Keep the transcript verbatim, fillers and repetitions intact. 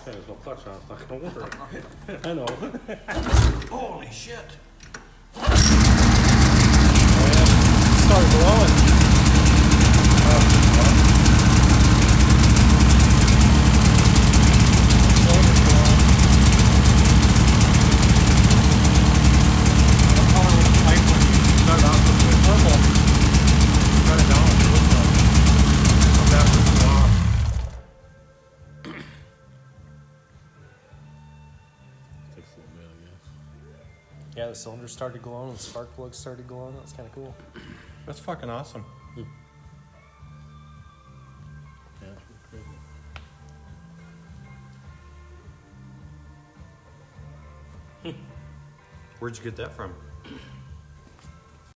There's no clutch on, it's not gonna work. I know. Holy shit! Oh, yeah. It started blowing. Yeah, the cylinder started glowing and the spark plugs started glowing. That was kind of cool. That's fucking awesome. Hmm. Yeah, it's pretty crazy. Where'd you get that from?